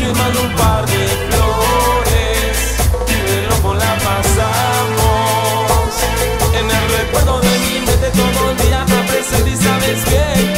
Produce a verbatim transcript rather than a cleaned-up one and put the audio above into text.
firmando un par de flores, de loco la pasamos. En el recuerdo de mi mente todo el día está presente y sabes que